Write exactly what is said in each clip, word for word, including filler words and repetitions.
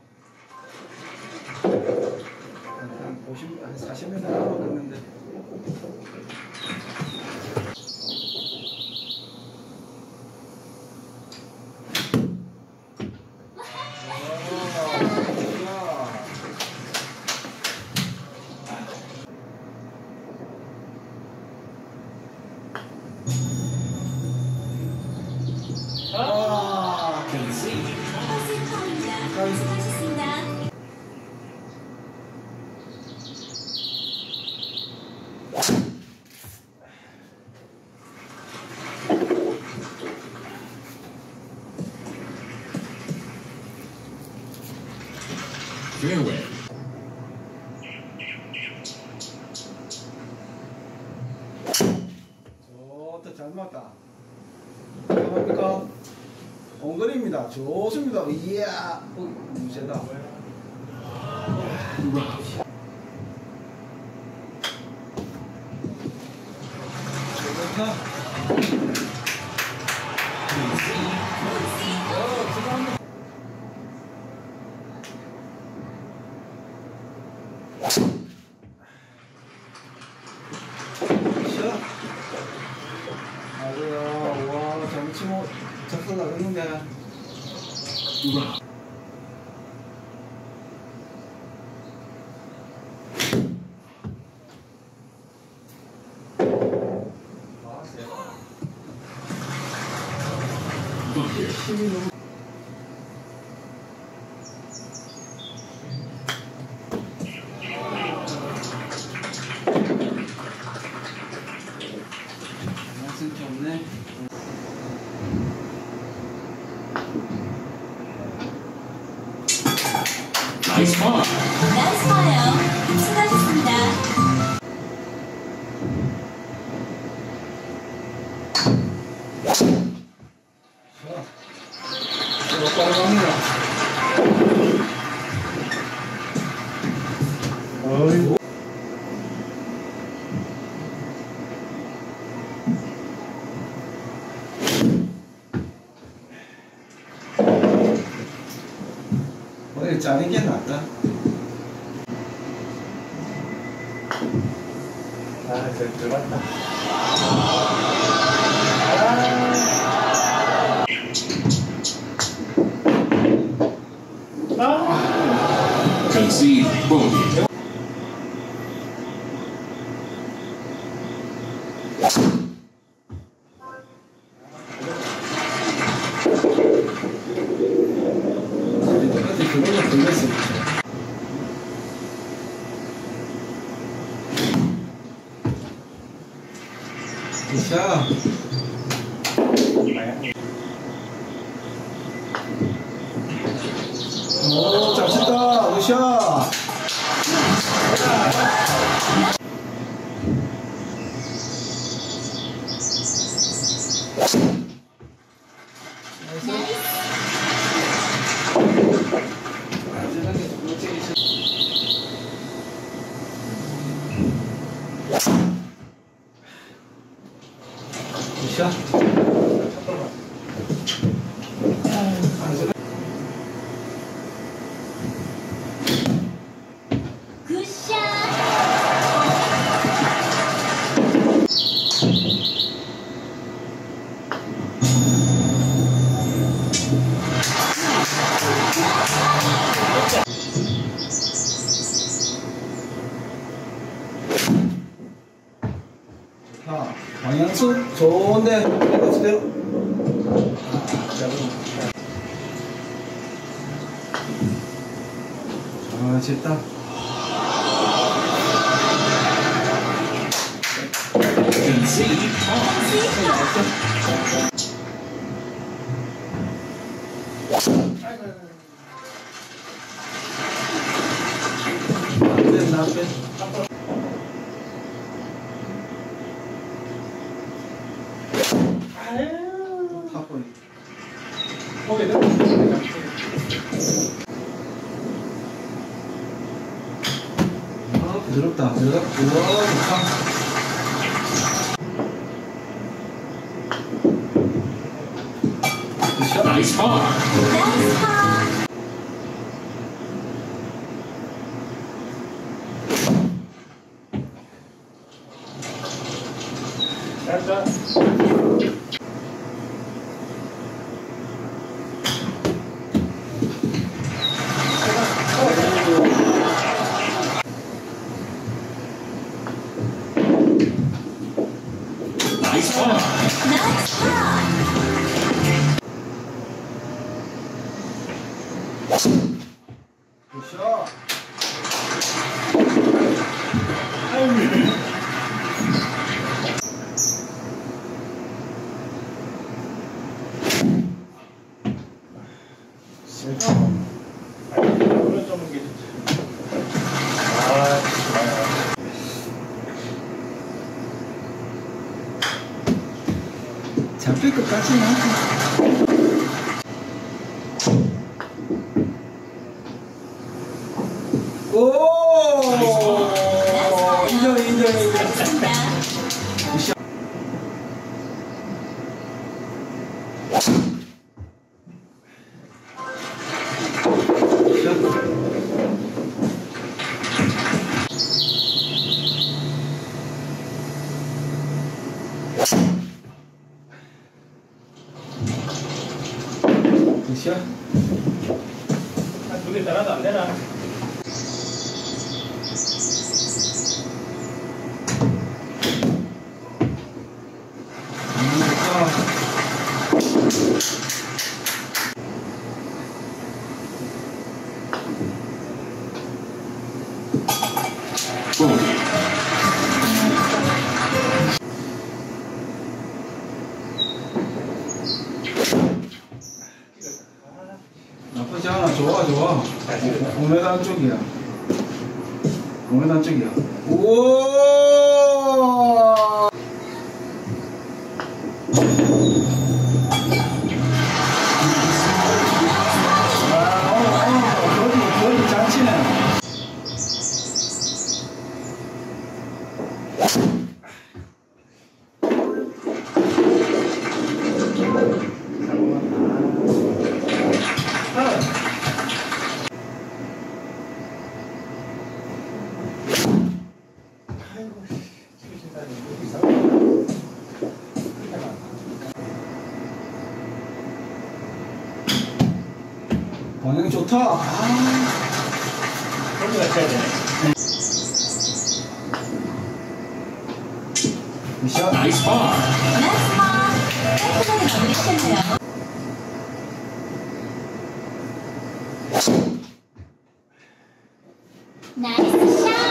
한 오십, 한 사십 미터 남았는데. 아, Fairway. 좋다, 잘 맞다. 뭡니까? 엉거리입니다. 좋습니다. 이야, 어, 무쇠다. 좋다. 아이고야, 와, 잘못 치면 작성 나겠는데. 힘이 너무. 장난스럽게 없네. Nice par. 나이스 파요. 수고하셨습니다. 이거 빠르갑니다. 어이구. 어디 짜는 게 낫다. 아, 저 들어갔다. 아. Concede bogey. 그걸로 돌렸습니다. 자, 오, 잘 쳤다, 으쌰. 굿샷. 굿샷. 자, 방향수 좋은데 해보세요. 자, 아, 됐다. Concede 네, 나빼. 탑볼. 포기돼? 아, 부드럽다. 부드럽다. 우와, 좋다. nice par. 나이스 파. Nice par. 나이스 파. 굿샷. 잡힐 것까지는 오 인정 인정 인정. 잘했습니다. 굿샷. 한 두 개 따라도 안 되나? Bogey. 나쁘지 않아. 좋아 좋아. 오 미터 안쪽이야. 오 미터 안쪽이야. 오. 방향 좋다. 아. 거기가 쳐야 되네. 굿샷. Nice par. 나이스 파. 깔끔하게 마무리하셨네요. 나이스 샷.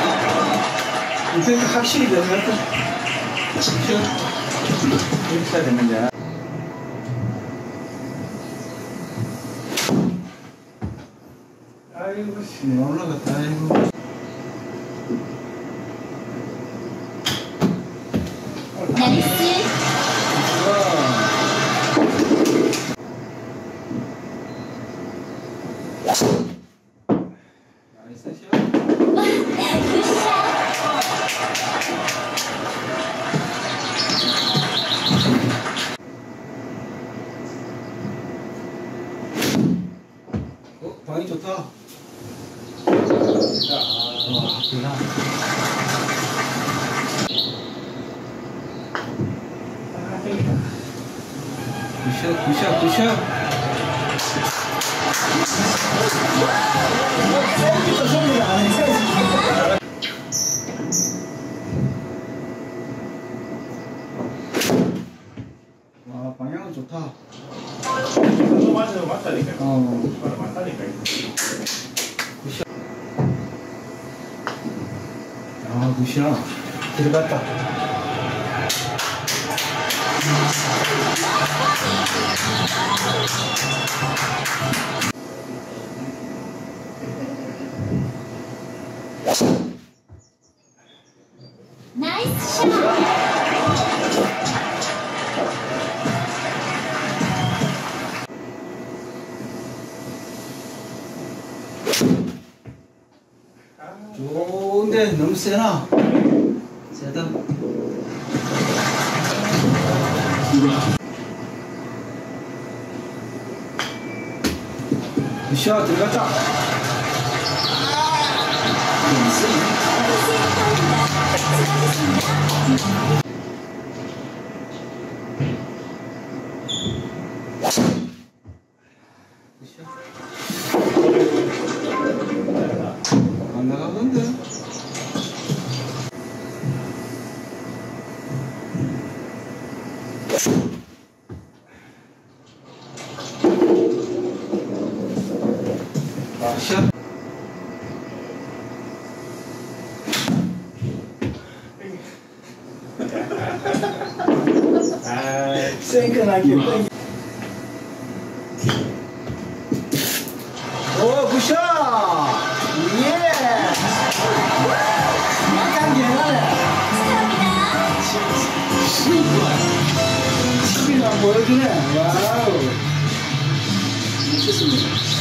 임팩트 확실히 되면 굿샷. 이렇게 쳐야 되는데. 아이고 씨 올라갔다. 아이고. 나이스. 나이스 샷. 굿샷. 어 방이 좋다. 와 그나. 굿샷 굿샷 굿샷. 와 방향은 좋다. 또 맞아도 맞다니까. 어 맞아, 맞다니까. 굿샷. 아 굿샷. 들어갔다. 나이스 샷. 좋은데 너무 세나? 세다. 굿샷 들어갔다. 선수의 파울입니다. 수고하셨습니다. 아, 생각나게 땡기. 오, 굿샷! 예! 약간 괜찮네. Free play. 칩이나 보여주네. 와우. 좋습니다.